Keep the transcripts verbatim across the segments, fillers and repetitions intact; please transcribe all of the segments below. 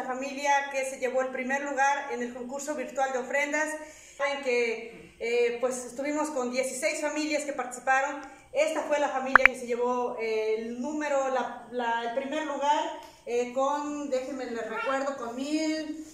familia que se llevó el primer lugar en el concurso virtual de ofrendas. Saben que eh, pues estuvimos con dieciséis familias que participaron. Esta fue la familia que se llevó eh, el número, la, la, el primer lugar eh, con, déjenme les recuerdo, con mil...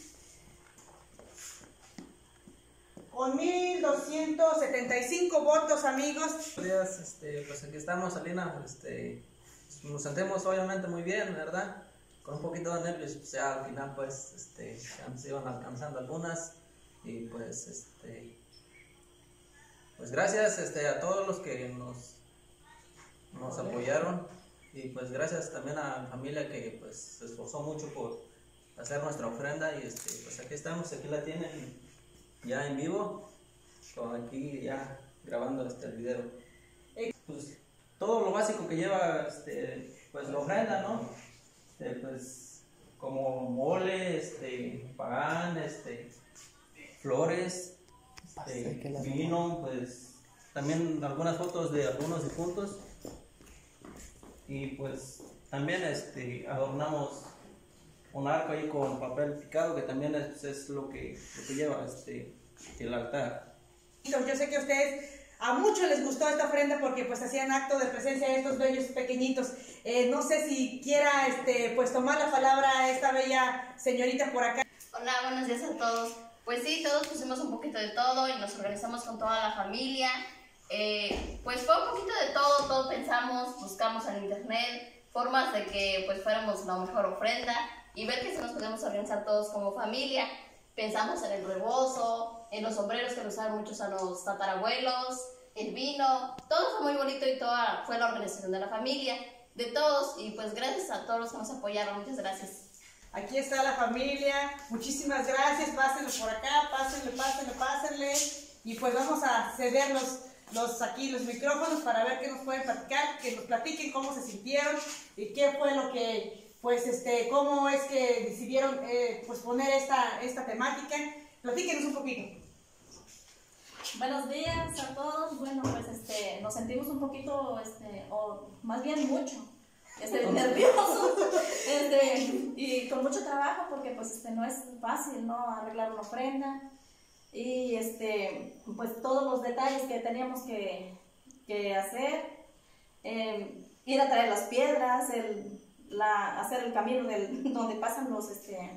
con mil doscientos setenta y cinco votos, amigos. Buenos días, este, pues aquí estamos, Alina, este, nos sentimos obviamente muy bien, ¿verdad? Con un poquito de nervios, pues ya al final pues este, ya se iban alcanzando algunas y pues este, pues gracias este, a todos los que nos, nos apoyaron y pues gracias también a la familia que pues se esforzó mucho por hacer nuestra ofrenda y este, pues aquí estamos, aquí la tienen ya en vivo, con aquí ya grabando este el video. Pues todo lo básico que lleva este, pues la ofrenda, ¿no? Este, pues como mole, este, pan, este, flores, este, vino, pues también algunas fotos de algunos difuntos y pues también este adornamos un arco ahí con papel picado que también es, es lo, que, lo que lleva este, el altar. Yo sé que a ustedes, a muchos les gustó esta ofrenda porque pues hacían acto de presencia de estos bellos pequeñitos. Eh, no sé si quiera este, pues tomar la palabra esta bella señorita por acá. Hola, buenos días a todos. Pues sí, todos pusimos un poquito de todo y nos organizamos con toda la familia. Eh, pues fue un poquito de todo, todo pensamos, buscamos en internet formas de que pues fuéramos la mejor ofrenda y ver que si nos podemos organizar todos como familia. Pensamos en el rebozo, en los sombreros que usaban muchos a los tatarabuelos, el vino, todo fue muy bonito y toda fue la organización de la familia, de todos, y pues gracias a todos los que nos apoyaron, muchas gracias. Aquí está la familia, muchísimas gracias, pásenle por acá, pásenle, pásenle, pásenle, y pues vamos a ceder los, los, aquí los micrófonos para ver qué nos pueden platicar, que nos platiquen cómo se sintieron y qué fue lo que... Pues, este, ¿cómo es que decidieron eh, pues poner esta, esta temática? Platíquenos un poquito. Buenos días a todos. Bueno, pues este, nos sentimos un poquito, este, o más bien mucho, este, nerviosos este, y con mucho trabajo porque pues este, no es fácil, ¿no? Arreglar una ofrenda y este, pues todos los detalles que teníamos que, que hacer, eh, ir a traer las piedras, el... La, hacer el camino del, donde pasan los este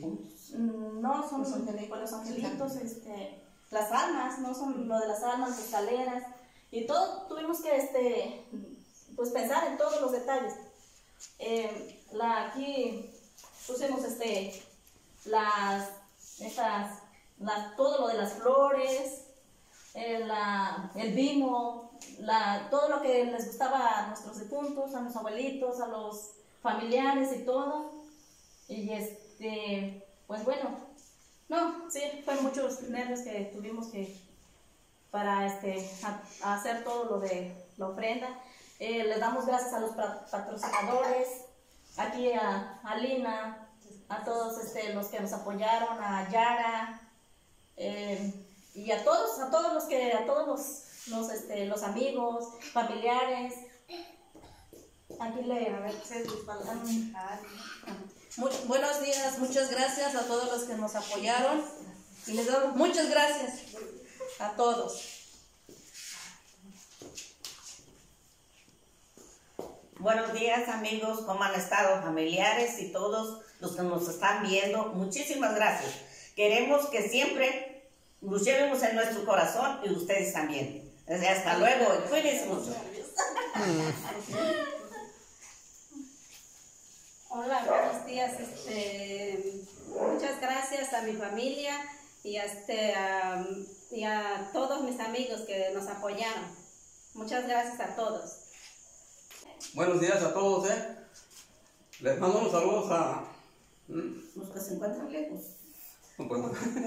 no son los, angelitos, los angelitos este, las almas, no son lo de las almas, las escaleras y todo, tuvimos que este pues pensar en todos los detalles. Eh, la, aquí pusimos este las estas las, todo lo de las flores, eh, la, el vino, la, todo lo que les gustaba a nuestros difuntos, a los abuelitos, a los familiares y todo, y este, pues bueno, no, sí, fue muchos nervios que tuvimos que, para este, a, a hacer todo lo de la ofrenda. Eh, les damos gracias a los patrocinadores, aquí a, a Lina, a todos este, los que nos apoyaron, a Yara, eh, y a todos, a todos los que, a todos los, los, este, los amigos, familiares. Aquí le a ver, Muy, buenos días, muchas gracias a todos los que nos apoyaron y les damos muchas gracias a todos. Buenos días amigos, ¿cómo han estado? Familiares y todos los que nos están viendo, muchísimas gracias. Queremos que siempre los llevemos en nuestro corazón y ustedes también. Hasta luego y cuídense mucho. Hola, buenos días. Este, muchas gracias a mi familia y a, este, a, y a todos mis amigos que nos apoyaron. Muchas gracias a todos. Buenos días a todos, ¿eh? Les mando unos saludos a... Los que se encuentran lejos. Bueno.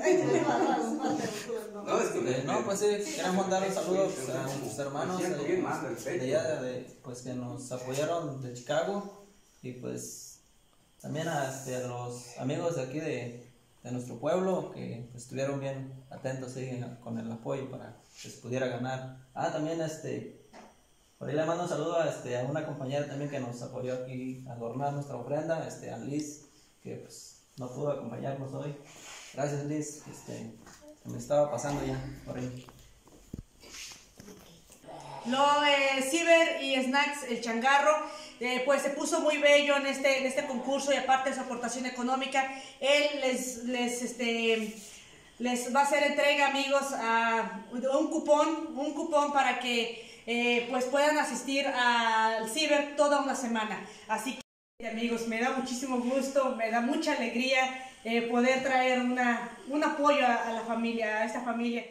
No, es que, no, pues sí, queremos dar un saludo pues, a nuestros hermanos de, de allá, de, pues que nos apoyaron de Chicago y pues también a, este, a los amigos de aquí de, de nuestro pueblo que pues, estuvieron bien atentos ¿sí? con el apoyo para que se pudiera ganar. Ah, también este, por ahí le mando un saludo a, este, a una compañera también que nos apoyó aquí a adornar nuestra ofrenda, este, a Liz, que pues no pudo acompañarnos hoy. Gracias, Liz. Este, me estaba pasando ya por ahí. Lo eh, Ciber y Snacks El Changarro, eh, pues se puso muy bello en este, en este concurso, y aparte de su aportación económica, él les, les, este, les va a hacer entrega, amigos, a un cupón, un cupón para que eh, pues puedan asistir al Ciber toda una semana. Así que, amigos, me da muchísimo gusto, me da mucha alegría eh, poder traer una, un apoyo a, a la familia, a esta familia.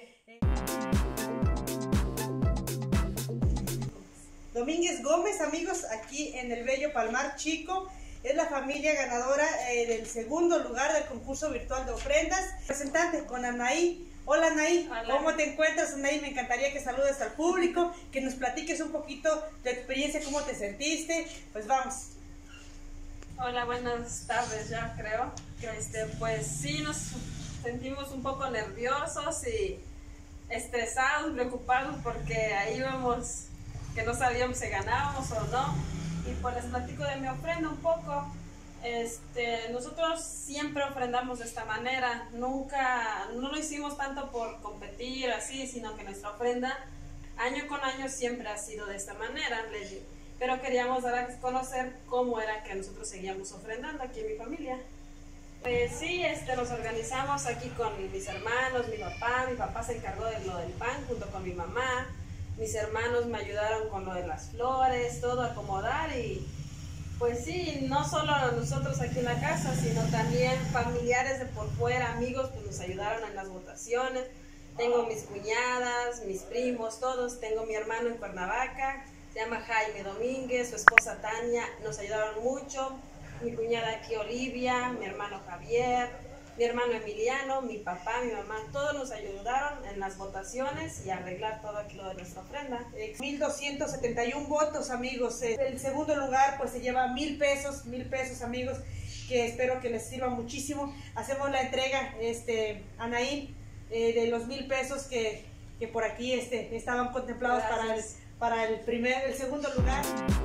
Domínguez Gómez, amigos, aquí en el bello Palmar Chico, es la familia ganadora eh, del segundo lugar del concurso virtual de ofrendas. Representante con Anaí. Hola, Anaí. Hola. ¿Cómo te encuentras, Anaí? Me encantaría que saludes al público, que nos platiques un poquito tu experiencia, cómo te sentiste. Pues vamos. Hola, buenas tardes ya creo. Este, pues sí, nos sentimos un poco nerviosos y estresados, preocupados, porque ahí íbamos, que no sabíamos si ganábamos o no. Y pues les platico de mi ofrenda un poco. Este, nosotros siempre ofrendamos de esta manera, nunca, no lo hicimos tanto por competir así, sino que nuestra ofrenda año con año siempre ha sido de esta manera. Pero queríamos dar a conocer cómo era que nosotros seguíamos ofrendando aquí en mi familia. Pues sí, este, nos organizamos aquí con mis hermanos, mi papá, mi papá se encargó de lo del pan junto con mi mamá. Mis hermanos me ayudaron con lo de las flores, todo acomodar, y pues sí, no solo nosotros aquí en la casa, sino también familiares de por fuera, amigos, pues nos ayudaron en las votaciones. Tengo mis cuñadas, mis primos, todos. Tengo mi hermano en Cuernavaca, se llama Jaime Domínguez, su esposa Tania, nos ayudaron mucho. Mi cuñada aquí Olivia, mi hermano Javier, mi hermano Emiliano, mi papá, mi mamá, todos nos ayudaron en las votaciones y a arreglar todo aquí lo de nuestra ofrenda. mil doscientos setenta y uno votos, amigos. El segundo lugar pues se lleva mil pesos, mil pesos, amigos, que espero que les sirva muchísimo. Hacemos la entrega, este, Anaí, eh, de los mil pesos que, que por aquí este, estaban contemplados para el, para el, primer, el segundo lugar.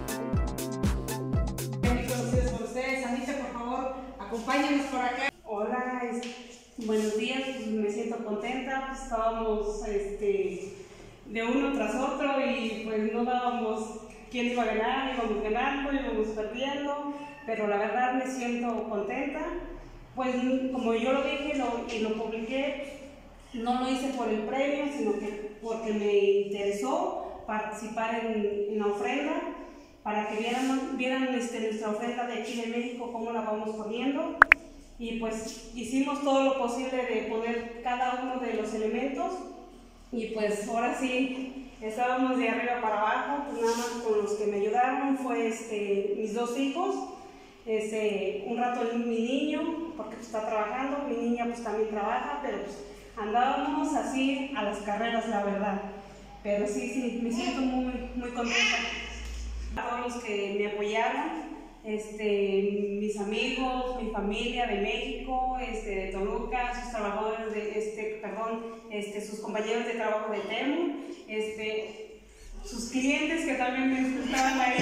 Conocidos con ustedes, Anita, por favor, acompáñenos por acá. Hola, buenos días, pues me siento contenta, pues estábamos este, de uno tras otro y pues no dábamos quién iba a ganar, íbamos ganando, íbamos perdiendo, pero la verdad me siento contenta, pues como yo lo dije lo, y lo publiqué, no lo hice por el premio, sino que porque me interesó participar en, en la ofrenda, para que vieran, vieran este, nuestra ofrenda de aquí de México, cómo la vamos poniendo. Y pues hicimos todo lo posible de poner cada uno de los elementos, y pues ahora sí estábamos de arriba para abajo. Pues nada más con los que me ayudaron fue este, mis dos hijos, este, un rato mi niño, porque pues, está trabajando, mi niña pues también trabaja, pero pues andábamos así a las carreras, la verdad. Pero sí, sí, me siento muy, muy contenta. A todos los que me apoyaron, Este, mis amigos, mi familia de México, este, de Toluca, sus trabajadores de, este, perdón, este, sus compañeros de trabajo de Temu, este, sus clientes que también me estaban ahí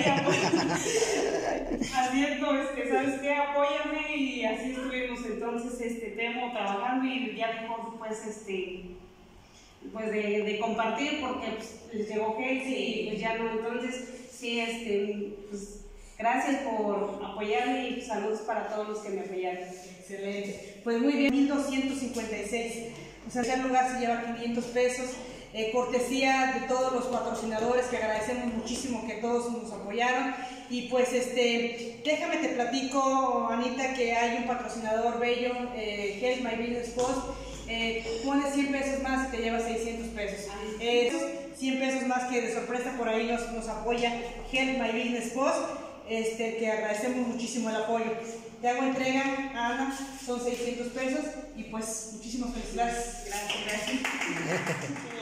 haciendo, este, ¿sabes qué? Apóyame, y así estuvimos entonces, este, Temu trabajando, y ya dejó, pues, este, pues de, de compartir, porque pues, les llegó hate y pues ya no, entonces, sí, este, pues, gracias por apoyarme, y saludos para todos los que me apoyaron. Excelente. Pues muy bien, mil doscientos cincuenta y seis. O sea, el lugar se lleva quinientos pesos. Eh, cortesía de todos los patrocinadores, que agradecemos muchísimo que todos nos apoyaron. Y pues, este, déjame te platico, Anita, que hay un patrocinador bello, eh, Help My Business Post. Eh, pones cien pesos más y te llevas seiscientos pesos. Eh, cien pesos más que de sorpresa por ahí nos, nos apoya Help My Business Post. Este, que agradecemos muchísimo el apoyo. Te hago entrega, Ana, son seiscientos pesos, y pues muchísimas felicidades. Gracias, gracias.